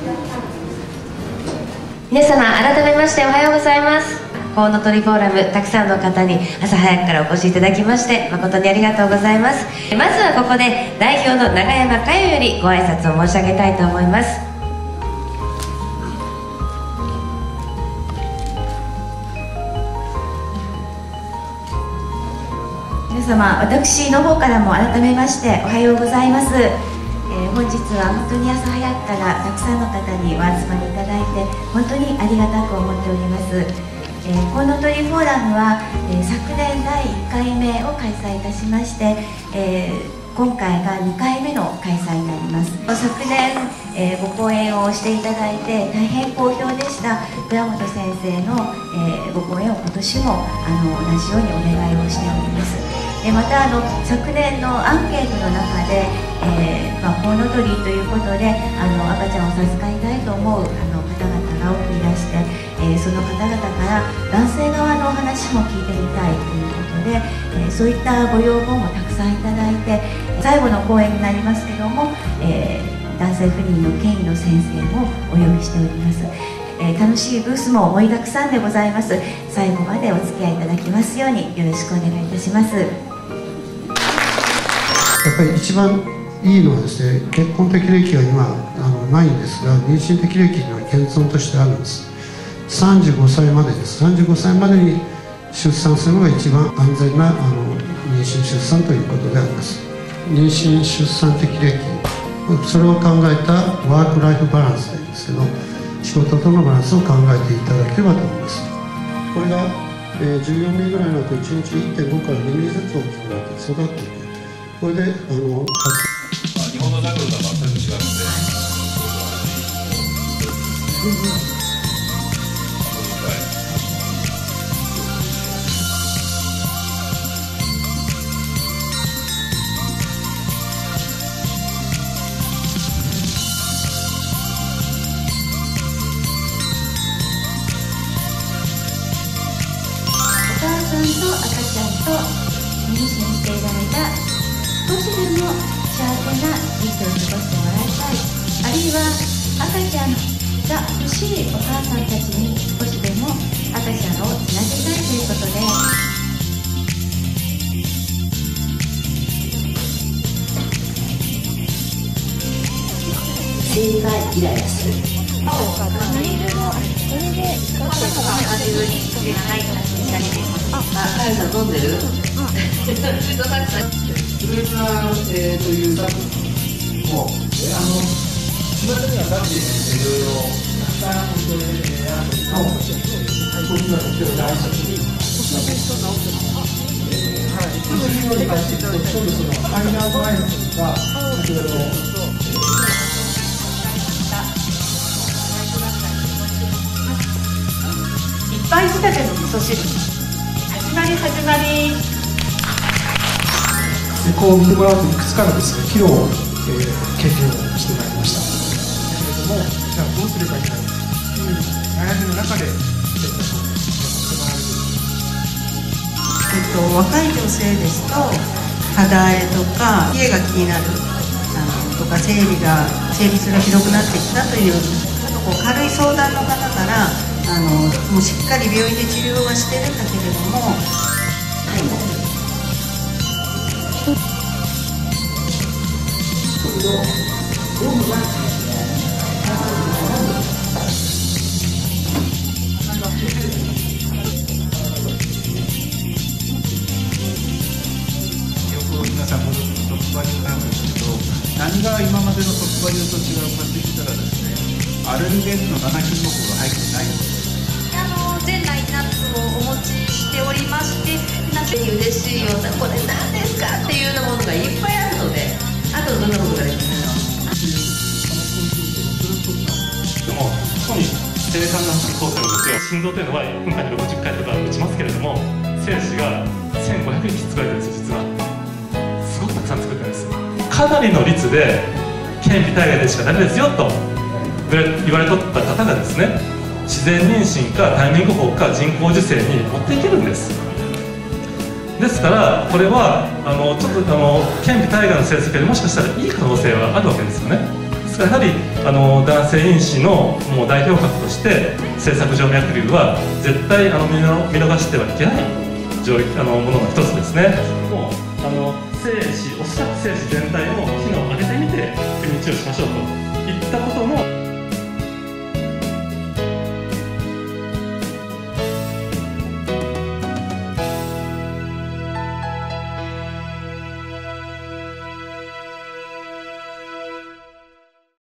皆様改めましておはようございます。コウノトリフォーラム、たくさんの方に朝早くからお越しいただきまして誠にありがとうございます。まずはここで代表の永山佳代よりご挨拶を申し上げたいと思います。 皆様、私の方からも改めましておはようございます。本日は本当に朝早くからたくさんの方にお集まりいただいて本当にありがたく思っております。コウノトリフォーラムは、昨年第1回目を開催いたしまして、今回が2回目の開催になります。昨年、ご講演をしていただいて大変好評でした倉本先生の、ご講演を今年も同じようにお願いをしております。また昨年のアンケートの中で、コウノトリということで赤ちゃんを授かりたいと思う方々が多くいらして、その方々から男性側のお話も聞いてみたいということで、そういったご要望もたくさんいただいて、最後の講演になりますけども、男性不妊の権威の先生もお呼びしております。楽しいブースも盛りだくさんでございます。最後までお付き合いいただきますようによろしくお願いいたします。 やっぱり一番いいのはですね、結婚適齢期は今ないんですが、妊娠適齢期には現存としてあるんです。35歳までです。35歳までに出産するのが一番安全な妊娠出産ということであります。妊娠出産適齢期、それを考えたワークライフバランスというんですけど、仕事とのバランスを考えていただければと思います。これが、14名ぐらいになると1日 1.5 から2名ずつ大きくなって育っていく。これで日本のジャングルとは全く違うので、 お母さんと赤ちゃんと妊娠していられた少しでも幸せな日々を過ごしてもらいたい、あるいは赤ちゃんが欲しいお母さんたちに少しでも赤ちゃんをつなげたいということで、 生理がイライラする。カエさん飲んでる？ フルーツという作品も今ではだっていろいろたくさん僕がとっても大事に薬の理解してそのハイナーバイアスが先ほどいっぱい仕立ての味噌汁始まりこう見てもらうといくつかのですね、機能を、経験をしてまいりましたけれども、じゃあどうすればいいかという悩みの中で若い女性ですと肌荒れとか冷えが気になるとか生理痛がひどくなってきたという軽い相談の方からもうしっかり病院で治療はしてるんだけれども、 皆さんご存知の特売流なんですけど、何が今までの特売流と違うかって言ったらですね、アレルゲンの7品目が入ってないんです。 全ラインナップをお持ちしておりまして、嬉しいようなこれ何ですかっていうようなものがいっぱいあるので、あとどんなことができますか？ でもここに生産なしに通せるんですよ。心臓というのは1分間に60回とか打ちますけれども、精子が1500匹作られてるんですよ。実はすごくたくさん作ってるんです。かなりの率で顕微体外でしかダメですよと言われとった方がですね、自然妊娠かタイミング法か人工授精に持っていけるんです。ですからこれはちょっと顕微体外の成績よりもしかしたらいい可能性はあるわけですよね。ですやはり男性因子のもう代表格として制作静脈瘤は絶対見逃してはいけないものの一つですね。もう精子、おそらく精子全体の機能を上げてみて国治をしましょうといったことも